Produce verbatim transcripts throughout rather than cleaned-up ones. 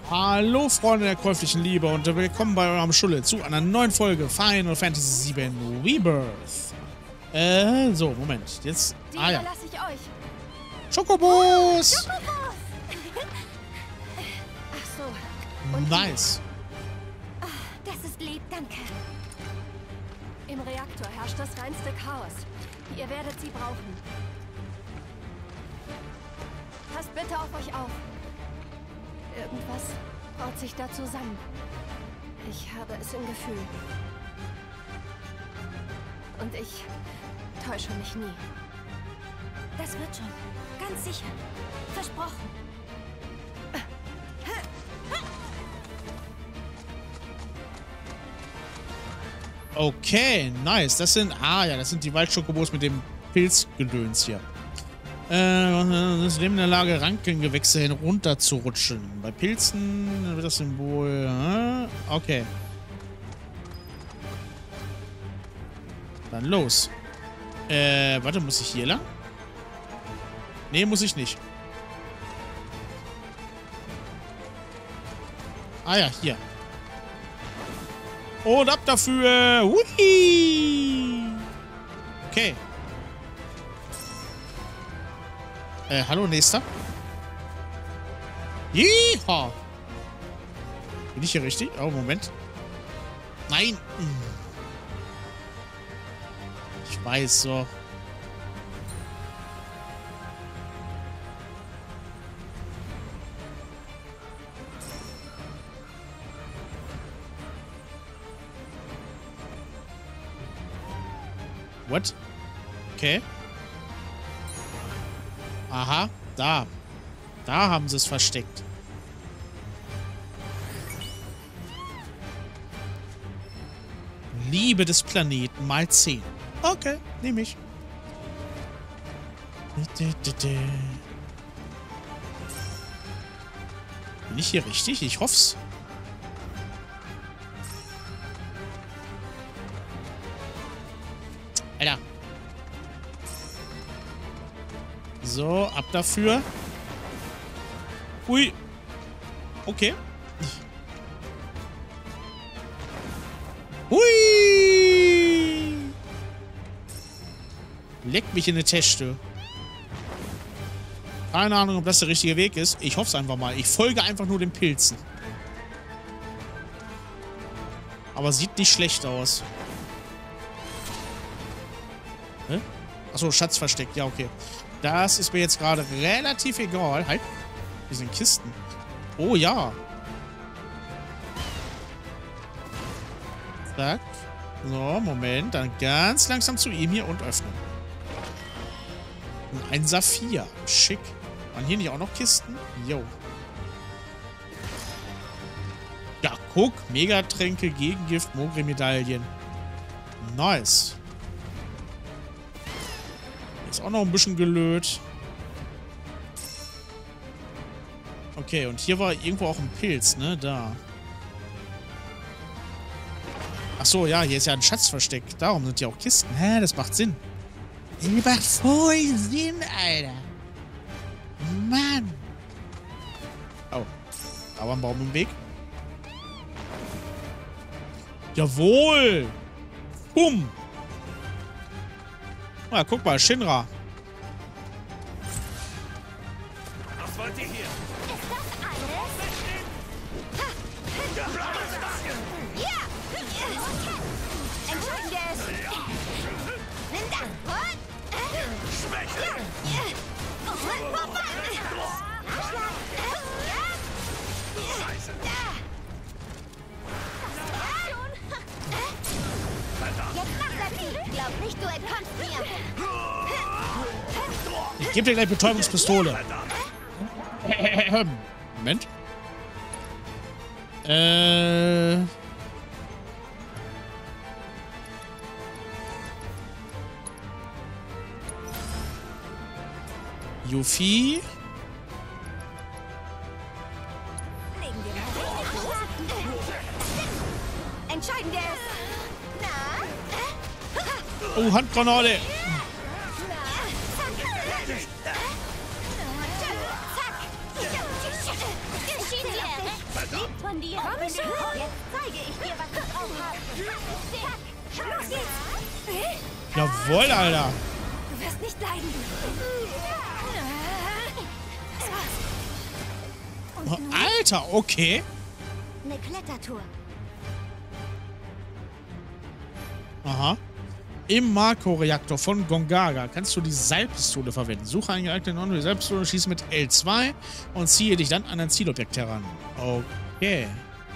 Hallo Freunde der käuflichen Liebe und willkommen bei eurem Schulle zu einer neuen Folge Final Fantasy sieben Rebirth. Äh, so, Moment. Jetzt. Die ah ja. überlasse ich euch. Schokobos! Ach so. Und Nice. die- Das ist lieb, danke. Im Reaktor herrscht das reinste Chaos. Ihr werdet sie brauchen. Passt bitte auf euch auf. Irgendwas braut sich da zusammen. Ich habe es im Gefühl. Und ich täusche mich nie. Das wird schon. Ganz sicher. Versprochen. Okay, nice. Das sind. Ah ja, das sind die Waldschokobos mit dem Pilzgedöns hier. Äh, ist in der Lage, Rankengewächse hinunter zu rutschen. Bei Pilzen wird das Symbol. Äh, okay. Dann los. Äh, warte, muss ich hier lang? Nee, muss ich nicht. Ah ja, hier. Und ab dafür. Hui. Okay. Äh, hallo, nächster. Jeha. Bin ich hier richtig? Oh, Moment. Nein. Ich weiß so. What? Okay. Aha, da. Da haben sie es versteckt. Liebe des Planeten mal zehn. Okay, nehme ich. Bin ich hier richtig? Ich hoff's. Alter. So, ab dafür. Ui. Okay. Hui. Leck mich in die Tasche. Keine Ahnung, ob das der richtige Weg ist. Ich hoffe es einfach mal. Ich folge einfach nur den Pilzen. Aber sieht nicht schlecht aus. Hä? Achso, Schatz versteckt. Ja, okay. Das ist mir jetzt gerade relativ egal. Halt. Hier sind Kisten. Oh ja. Zack. So, Moment. Dann ganz langsam zu ihm hier und öffnen. Und ein Saphir. Schick. Waren hier nicht auch noch Kisten? Jo. Ja, guck. Megatränke, Gegengift, Mogri-Medaillen. Nice. Ist auch noch ein bisschen gelöt. Okay, und hier war irgendwo auch ein Pilz, ne? Da. Ach so, ja, hier ist ja ein Schatz versteckt. Darum sind ja auch Kisten. Hä, das macht Sinn. Das macht voll Sinn, Alter. Mann. Oh. Da war ein Baum im Weg. Jawohl. Bumm. Ah, guck mal, Shinra. Was wollt ihr hier? Ist das alles? Ja! Entscheiden es! Nimm das! Schwäche! Scheiße! Jetzt mach das sie! Glaub nicht, du entkommst mir! Ich gebe dir gleich Betäubungspistole. Moment. Äh. Yuffie. Legen wir mal richtig los! Entscheiden wir es! Na? Oh, Handgranate. Zack! Verdammt! Von dir. Komm schon. Jetzt zeige ich dir, was ich drauf habe. Los geht's. Jawohl, Alter. Du wirst nicht leiden. Das war's. Oh, Alter, okay. Eine Klettertour. Aha. Im Marco-Reaktor von Gongaga kannst du die Seilpistole verwenden. Suche einen geeigneten Ort für die Seilpistole, schieße mit L zwei und ziehe dich dann an ein Zielobjekt heran. Okay.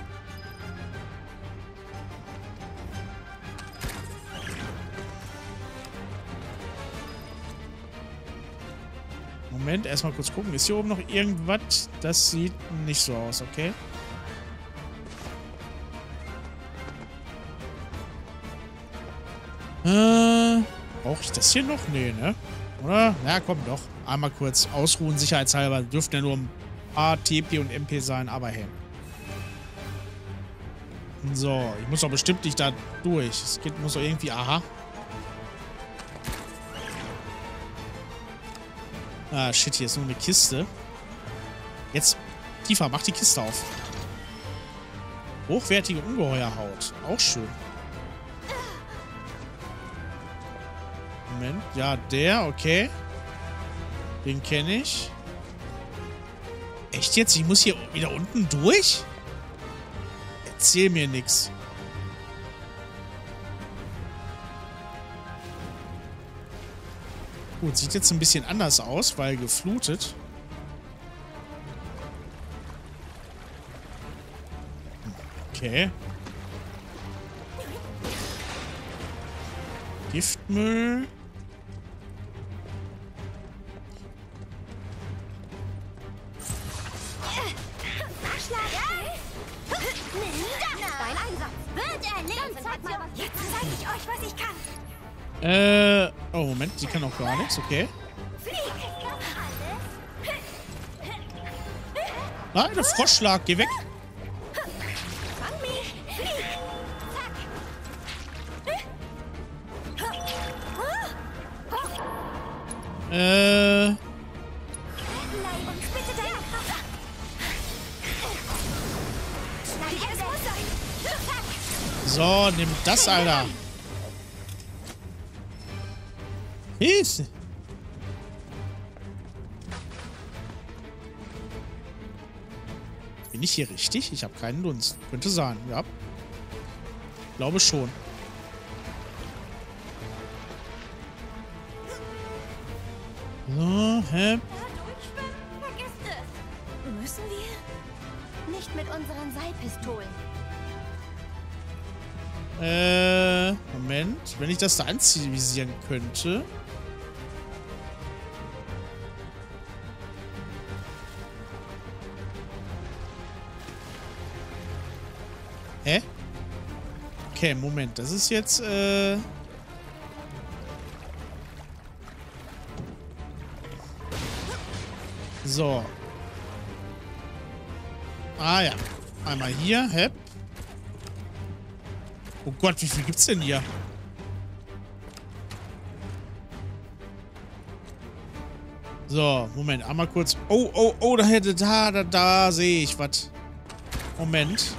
Moment, erstmal kurz gucken. Ist hier oben noch irgendwas? Das sieht nicht so aus, okay? Äh, brauche ich das hier noch? Nee, ne? Oder? Ja, komm doch. Einmal kurz ausruhen, sicherheitshalber. Dürften ja nur ein paar T P und M P sein, aber hey. So, ich muss doch bestimmt nicht da durch. Es geht, muss doch irgendwie... Aha. Ah, shit, hier ist nur eine Kiste. Jetzt, Tifa, mach die Kiste auf. Hochwertige Ungeheuerhaut. Auch schön. Moment. Ja, der, okay. Den kenne ich. Echt jetzt? Ich muss hier wieder unten durch? Erzähl mir nix. Gut, sieht jetzt ein bisschen anders aus, weil geflutet. Okay. Giftmüll. Dein Einsatz wird erledigt. Jetzt zeige ich euch, was ich kann. Äh, oh, Moment, die kann auch gar nichts, okay. Nein, der Froschschlag, geh weg. Fang mich. Flieg. Zack. Äh, Leih uns bitte deine Kraft. Schneid es muss sein. Zack. so, nimm das, Alter. Hilfe. Bin ich hier richtig? Ich habe keinen Dunst. Könnte sein, ja. Glaube schon. So, hä? Vergesst es. Müssen wir? Nicht mit unseren Seilpistolen. Äh, Moment. Wenn ich das da anvisieren könnte. Hä? Okay, Moment. Das ist jetzt, äh... So. Ah ja. Einmal hier. Hä? Oh Gott, wie viel gibt's denn hier? So, Moment, einmal kurz. Oh, oh, oh, da hätte, da, da, da sehe ich was. Moment.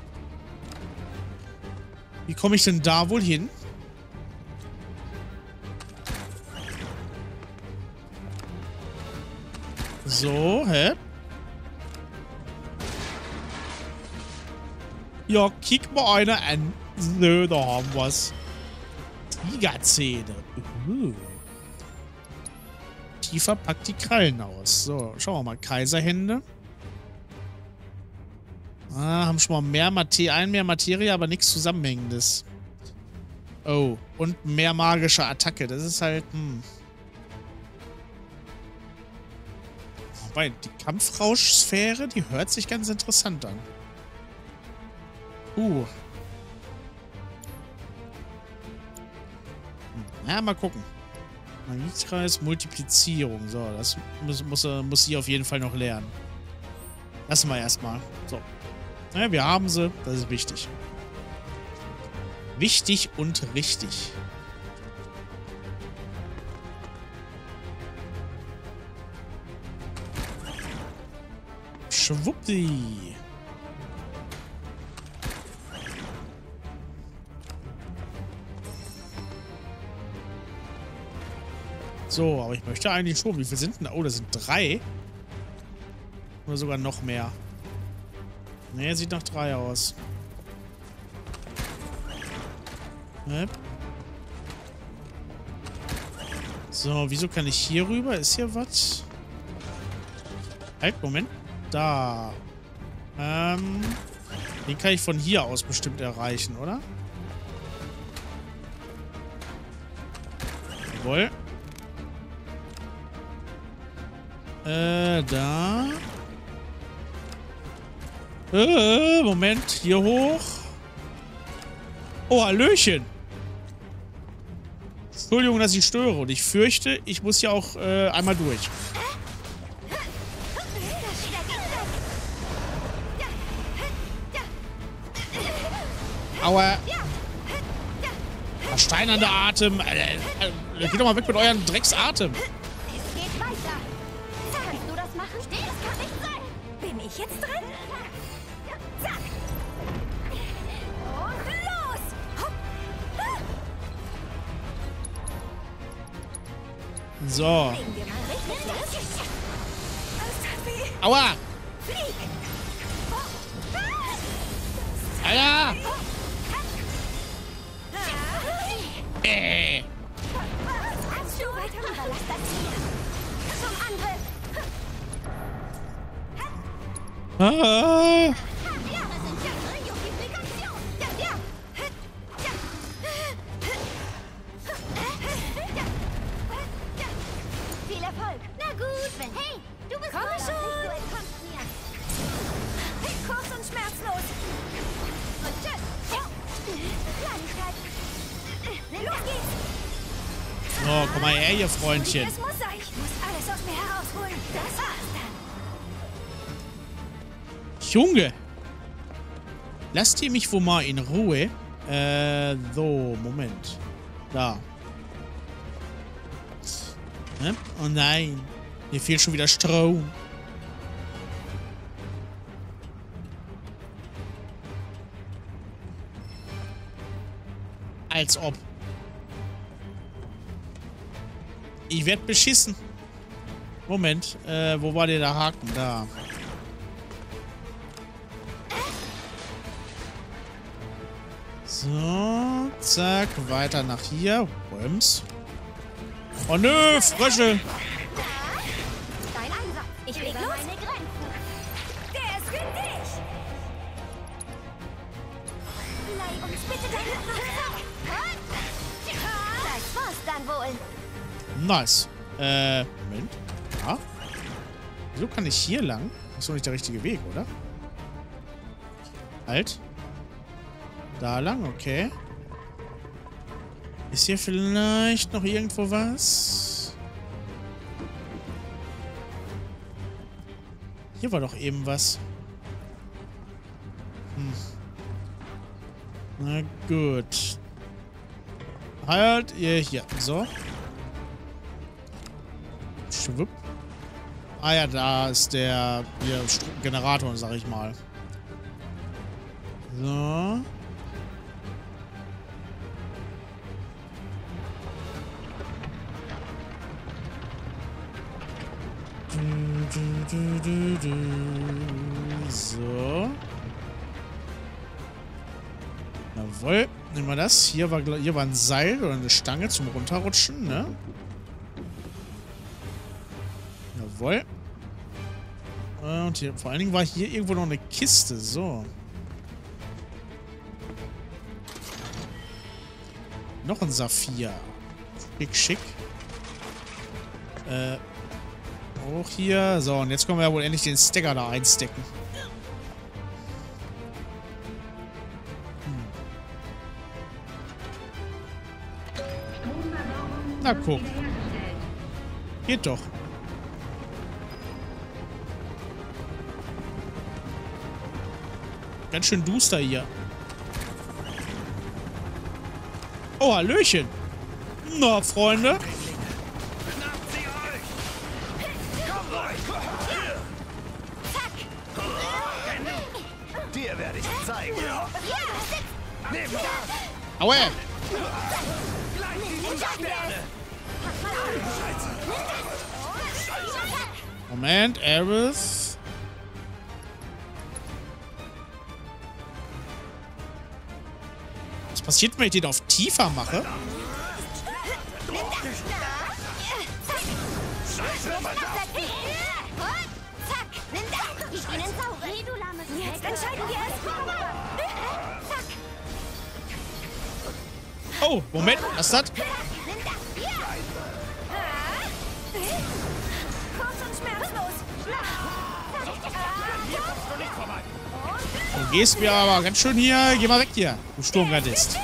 Wie komme ich denn da wohl hin? So, hä? Ja, kick mal einer an. Nö, da haben wir's. Tigerzähne. Uh. Tiefer packt die Krallen aus. So, schauen wir mal. Kaiserhände. Ah, haben schon mal mehr Materie, ein mehr Materie, aber nichts Zusammenhängendes. Oh, und mehr magische Attacke. Das ist halt, hm. Wobei, die Kampfrauschsphäre, die hört sich ganz interessant an. Uh. Ja, mal gucken. Magiekreis, Multiplizierung. So, das muss, muss, muss sie auf jeden Fall noch lernen. Lassen wir erstmal. So. Ja, wir haben sie. Das ist wichtig. Wichtig und richtig. Schwuppdi. So, aber ich möchte eigentlich schon. Wie viel sind denn? Oh, das sind drei. Oder sogar noch mehr. Ne, sieht nach drei aus. Yep. So, wieso kann ich hier rüber? Ist hier was? Halt, Moment. Da. Ähm. Den kann ich von hier aus bestimmt erreichen, oder? Jawohl. Äh, da. Äh, Moment. Hier hoch. Oh, Hallöchen. Entschuldigung, dass ich störe. Und ich fürchte, ich muss ja auch äh, einmal durch. Aua. Versteinernde Atem. Äh, äh, geht doch mal weg mit eurem Drecksatem. Es geht weiter. Kannst du das machen? Das kann nicht sein. Bin ich jetzt drin? Zack. Und los. Hopp. So. Legen wir mal richtig los. Das tat weh. Aua. Flieg. Alter. Äh. Kannst du weiter überlass das hier. Zum Angriff. Ah. Ja, das sind ja Multiplikation. Ja, ja. Viel Erfolg. Na gut, wenn. Hey, du bist Komm schon. Du entkommst mir. Kurz und schmerzlos. Und tschüss. Ja. Kleinigkeit. Los geht's. So, komm mal her, ihr Freundchen. Es muss sein. Ich muss alles aus mir herausholen. Das war's dann. Junge. Lasst ihr mich wohl mal in Ruhe? Äh, so, Moment. Da. Ne? Oh nein. Mir fehlt schon wieder Strom. Als ob. Ich werd beschissen. Moment. Äh, wo war der, der Haken? Da. So. Zack. Weiter nach hier. Röms. Oh nö, Frösche. Dein Einsatz. Ich leg los. Meine Grenzen. Der ist für dich. Leih uns bitte deine Kraft. Das war's dann wohl. Nice. Äh, Moment. Ja. Wieso kann ich hier lang? Das ist doch nicht der richtige Weg, oder? Halt. Da lang, okay. Ist hier vielleicht noch irgendwo was? Hier war doch eben was. Hm. Na gut. Halt, ihr hier. So. Schwupp. Ah ja, da ist der hier, Generator, sag ich mal. So. Du, du, du, du. So. Jawohl. Nehmen wir das. Hier war, hier war ein Seil oder eine Stange zum Runterrutschen, ne? Jawohl. Und hier, vor allen Dingen war hier irgendwo noch eine Kiste. So. Noch ein Saphir. Schick, schick. Äh. Auch hier. So, und jetzt können wir ja wohl endlich den Stacker da einstecken. Hm. Na, guck. Geht doch. Ganz schön duster hier. Oh, Hallöchen. Na, Freunde. Dir werde ich zeigen. Nimm das! Aua! Gleich die Sterne! Moment, Aerith. Was passiert, wenn ich den auf tiefer mache? Jetzt entscheiden wir es. Oh, Moment, was ist das? Kurz und schmerzlos. Du gehst mir aber ganz schön hier. Geh mal weg hier, du Sturmgardist.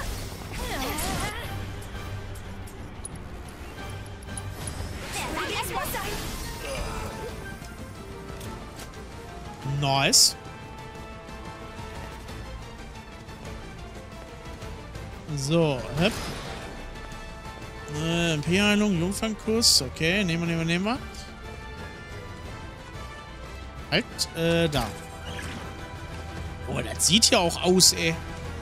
Nice. So, hüpp. Äh, M P-Heilung, Jungfernkuss. Okay, nehmen wir, nehmen wir, nehmen wir. Halt, äh, da. Oh, das sieht ja auch aus, ey.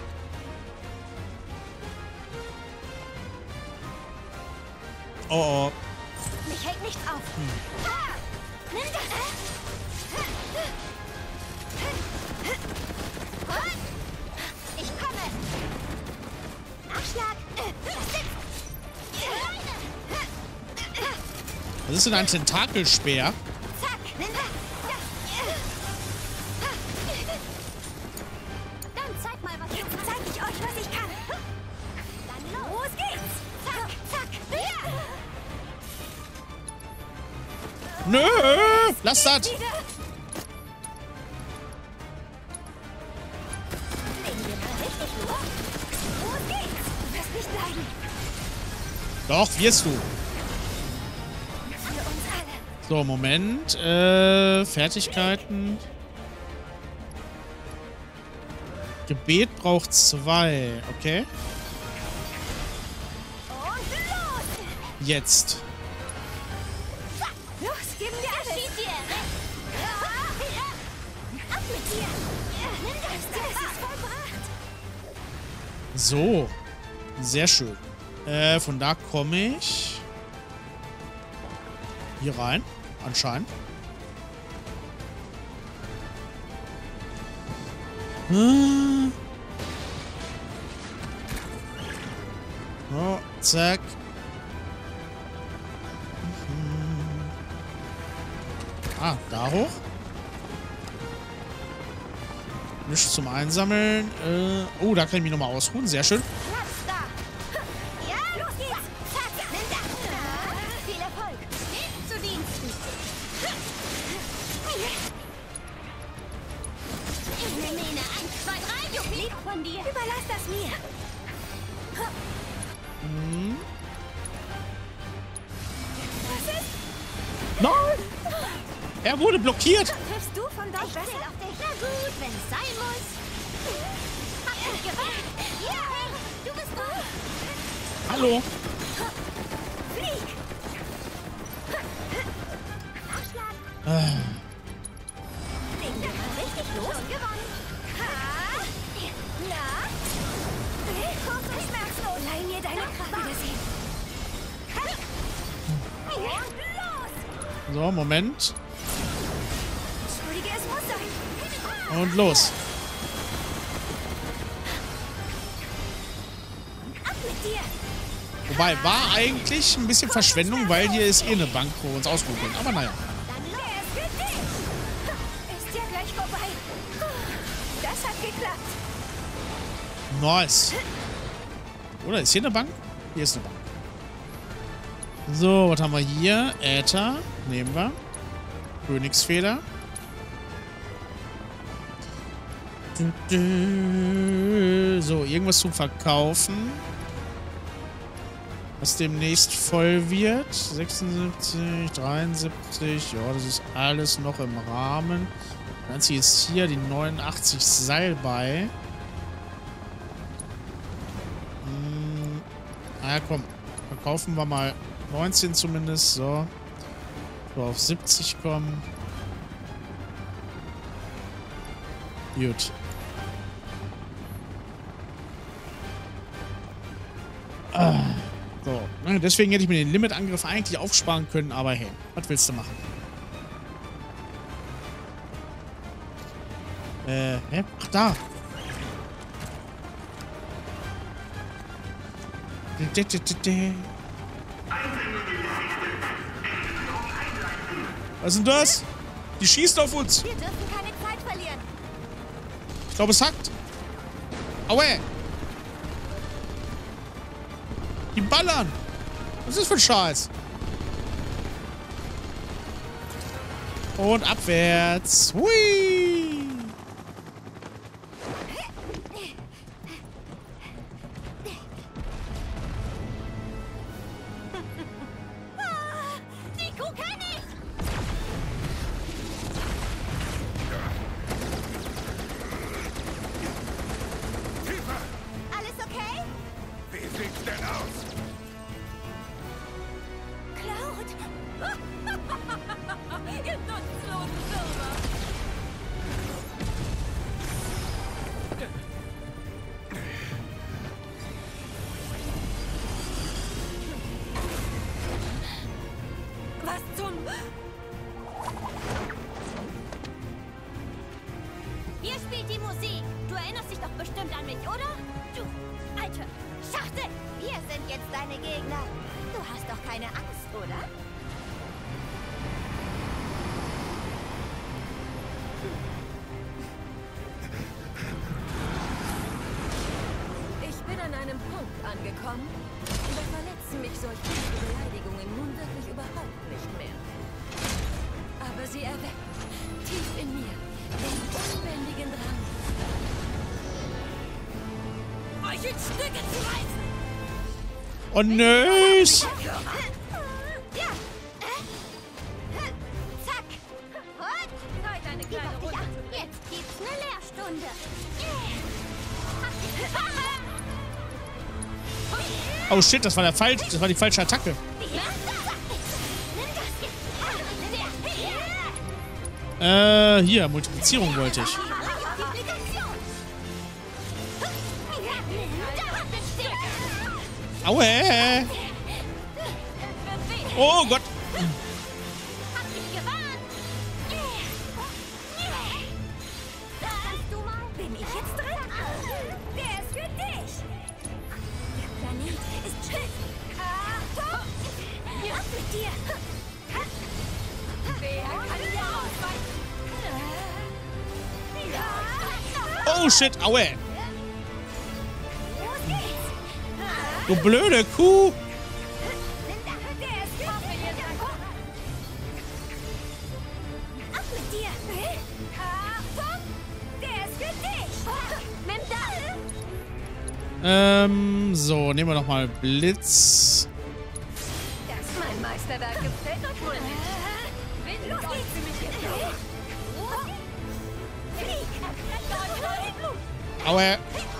Oh, oh. Mich hält nichts auf. Hm. Nimm das. Ich komme. Nachschlag. Was ist denn ein Tentakelspeer? Zack. Nimm das. Dann zeig mal, was jetzt zeig ich euch, was ich kann. Dann los. Los geht's. Zack, zack. Ja. Nö, lass das. Legen wir mal richtig los. Los geht's. Du wirst nicht leiden. Doch, wirst du. Für uns alle. So, Moment. Äh, Fertigkeiten. Gebet braucht zwei. Okay. Und los. Jetzt. Los, geben wir alles. Schieb dir. Ab mit dir. Nimm das. Das ist vollbracht. So. Sehr schön. Äh, von da komme ich hier rein. Anscheinend. Hm. So, zack. Ah, da hoch. Nichts zum Einsammeln. Äh, oh, da kann ich mich nochmal ausruhen. Sehr schön. Platz da. Ja, los geht's. Zack, nimm das. Viel Erfolg. Stets zu Diensten. Ich nehme ihn. Eins, zwei, drei. Jupp, lieb von dir. Überlass das mir. Hm. Was ist? Nein! Er wurde blockiert. Triffst du von dort besser? Auf dich. Na gut, wenn es sein muss. Hab dich gerettet. Ja, hey, du bist gut. Hallo. Flieg. Nachschlag. Äh, Legen wir mal richtig los. Gewonnen. Ha. Na? Kurz und schmerzlos. Leih mir deine Kraft wiedersehen. Und los. so, Moment. Entschuldige, es muss sein. Und los. Ab mit dir. Wobei, war eigentlich ein bisschen Verschwendung, weil hier ist eh eine Bank, wo wir uns ausruhen können. Aber naja. Dann los. Der ist für dich. Ist ja gleich vorbei. Das hat geklappt. Nice. Oder ist hier eine Bank? Hier ist eine Bank. So, was haben wir hier? Äther. Nehmen wir. Königsfeder. So, irgendwas zum Verkaufen. Was demnächst voll wird. sechsundsiebzig, dreiundsiebzig. Ja, das ist alles noch im Rahmen. Dann ziehe ist hier die neunundachtzig Salbei. Hm. Na ja, komm. Verkaufen wir mal neunzehn zumindest. So. So, auf siebzig kommen. Gut. Ah. So, Deswegen hätte ich mir den Limit-Angriff eigentlich aufsparen können, aber hey, was willst du machen? Äh, hä? Ach, da. Was ist denn das? Die schießt auf uns. Wir dürfen keine Zeit verlieren. Ich glaube, es hackt. Aue. Die ballern. Was ist das für ein Scheiß? Und abwärts. Hui. Die Kuh kann ich! Tifa! Alles okay? Wie sieht's denn aus? Cloud! Ihr nutzlosen Würmer! Was zum... Hier spielt die Musik. Du erinnerst dich doch bestimmt an mich, oder? Du alte Schachtel! Wir sind jetzt deine Gegner. Du hast doch keine Angst, oder? Ich bin an einem Punkt angekommen, da verletzen mich solche Beleidigungen nun wirklich überhaupt nicht mehr. Aber sie erwecken tief in mir den unbändigen Drang, euch in Stücke zu reißen. Oh nö. Ja. Zack. Und? Zeit, eine kleine Runde. Jetzt gibt's eine Lehrstunde. Oh shit, das war der falsch, das war die falsche Attacke. Äh, hier, Multiplizierung wollte ich. Aue! Oh Gott! Hab dich gewarnt! Kannst du mal? Bin ich jetzt dran? Der ist für dich! Der Planet ist schön! Achtung! Ab mit dir! Wer kann hier ausweichen? Oh shit, aue! Los geht's! Du blöde Kuh! Der ist für dich! Ab mit dir! Achtung! Der ist für dich! Nimm das! Ähm, so, nehmen wir noch mal Blitz. Das mein Meisterwerk gefällt euch wohl nicht. Los geht's! Flieg! Aue!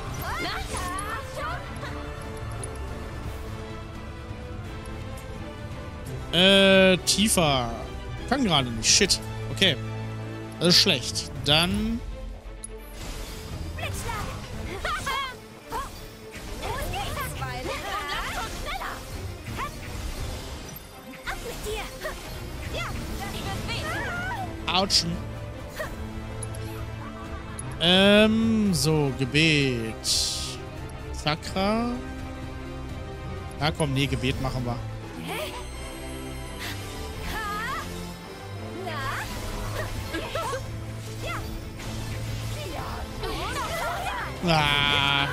Äh, tiefer. Kann gerade nicht. Shit. Okay. Das ist schlecht. Dann... Blitzschlag! Los geht's! Lass uns schneller! Ab mit dir! Ja, das wird weh! Autschen. Ähm, so, Gebet. Sakra. Ja, komm, nee, Gebet machen wir. Ah.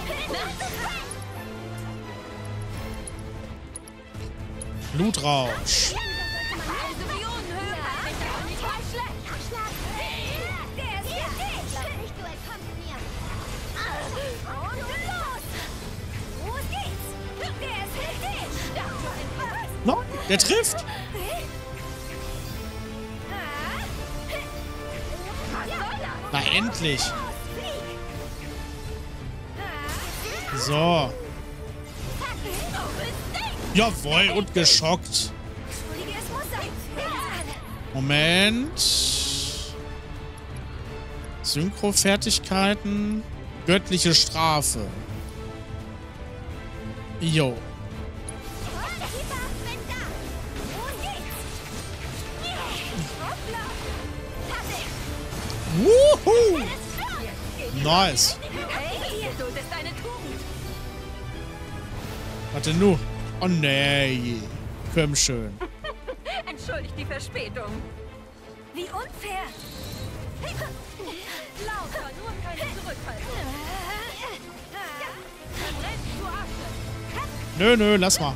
Blutrausch. No, der trifft. Na, endlich. So. Jawohl, und geschockt. Moment. Synchro-Fertigkeiten. Göttliche Strafe. Jo. Wuhu! Nice. Hey, Geduld ist eine Tugend. Warte nur. Oh nee. Komm schön. Entschuldigt die Verspätung. Wie unfair! Lauter, nur keine Zurückhaltung. Verbrennt zu Asche. Nö, nö, lass mal.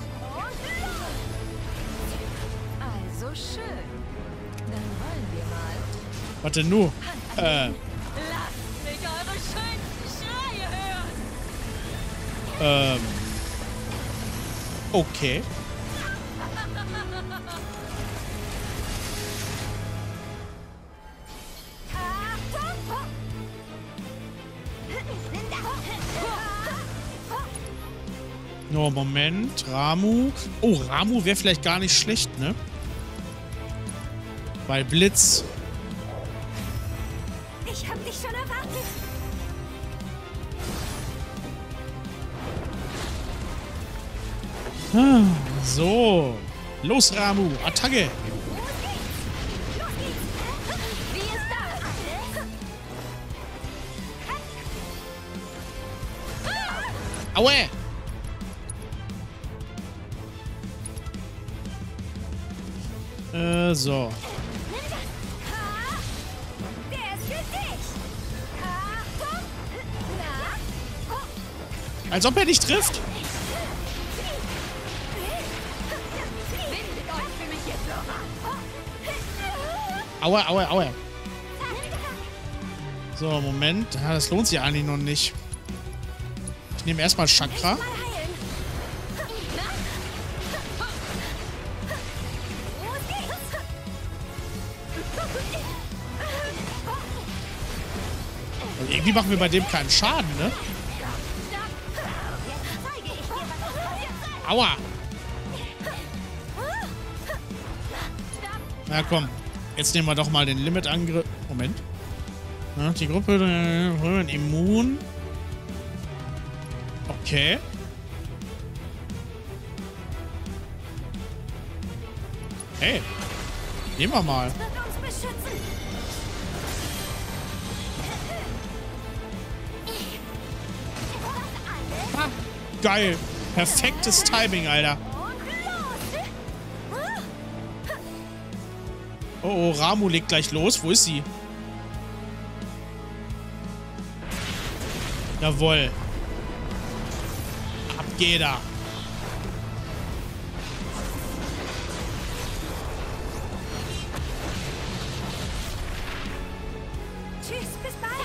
Also schön. Dann wollen wir mal. Warte nur. Äh, Lasst mich eure schönsten Schreie hören. ähm. Okay. No, Moment. Ramu. Oh, Ramu wäre vielleicht gar nicht schlecht, ne? Weil Blitz. Ich hab dich schon erwartet. Ah, so. Los, Ramu. Attacke. Wie ist das? Aue. Äh, so. Der ist für dich. Achtung. Na? Als ob er nicht trifft. Windet euch für mich, ihr Würmer. Aue, aue, aue. So, Moment. Ja, das lohnt sich eigentlich noch nicht. Ich nehme erstmal Chakra. Mal heilen. Los geht's. Also irgendwie machen wir bei dem keinen Schaden, ne? Jetzt zeige ich dir, was ich kann. Aua. Na komm. Jetzt nehmen wir doch mal den Limit-Angriff. Moment. Ja, die Gruppe äh, immun. Okay. Hey. Nehmen wir mal. Wird uns beschützen. Ah, geil. Perfektes Timing, Alter. Und los. Oh, oh, Ramu legt gleich los. Wo ist sie? Jawohl. Ab geht er. Tschüss, bis bald.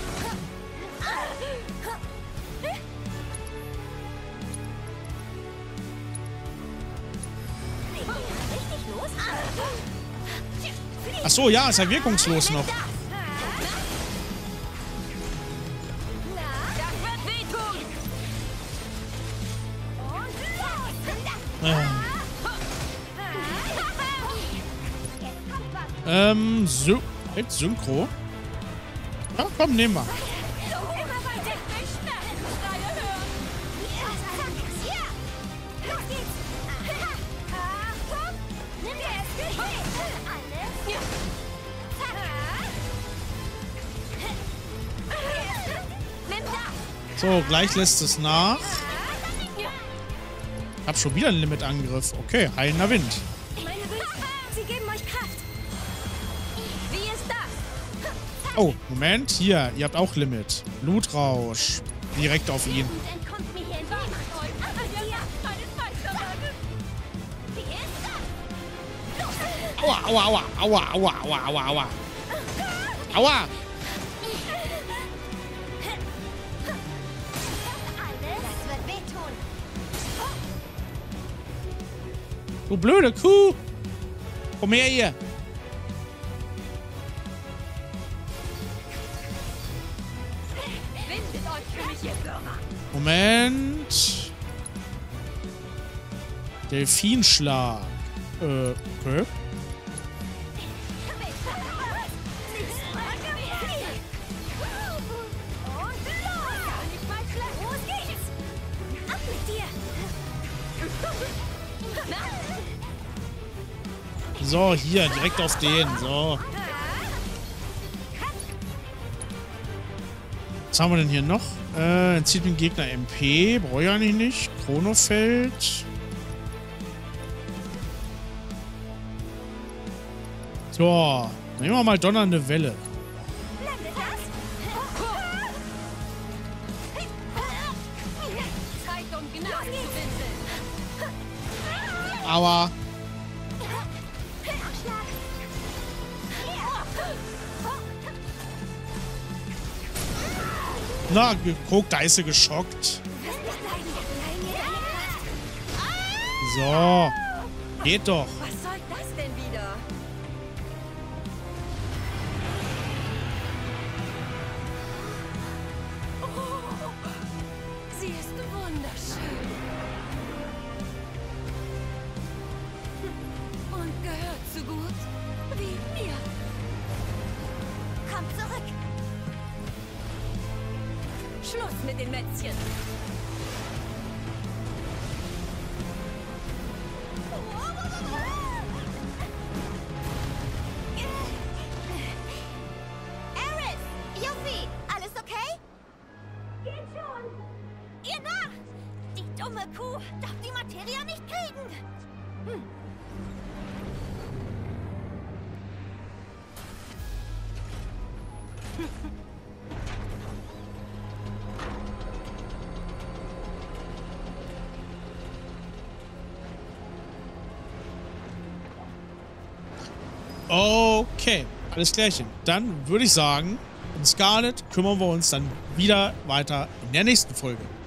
Richtig los? Ach so, ja, ist ja wirkungslos noch. Das wird wehtun. Und los. Äh. Ähm, so. Jetzt Synchro. Ja, komm, nehmen wir. Immer weiter. Schreie hören. Ja. Los geht's. Achtung. Nimm dir es für dich. Alles. Ja. Nimm das. So, gleich lässt es nach. Ja. Hab schon wieder einen Limit-Angriff. Okay, heilender Wind. Meine Wünsche, sie geben euch Kraft. Wie ist das? Oh, Moment. Hier, ihr habt auch Limit. Blutrausch. Direkt auf ihn. Und entkommt mir hier in Wahrheit. Aber ihr habt meine Feinsterlage. Wie ist das? Aua, aua, aua, aua, aua, aua, aua, aua. Aua. Alles. Das wird wehtun. Du blöde Kuh. Komm her hier. Windet euch für mich, ihr Würmer. Moment. Delfinschlag. Äh, okay. Und los. Nicht mal schlecht. Los geht's. Ab mit dir. So, hier, direkt auf den. So. Was haben wir denn hier noch? Äh, entzieht dem Gegner M P. Brauche ich eigentlich nicht. Chronofeld. So. Nehmen wir mal donnernde Welle. Aber... Na, geguckt, da ist sie geschockt. So. Geht doch. Was soll das denn wieder? Oh, sie ist wunderschön. Und gehört so gut wie mir. Komm zurück. Schluss mit den Mätzchen. Aerith! Yuffie! Alles okay? Geht schon! Ihr nach! Die dumme Kuh darf die Materie nicht kriegen! Hm. Okay, alles klärchen. Dann würde ich sagen, um Scarlet kümmern wir uns dann wieder weiter in der nächsten Folge.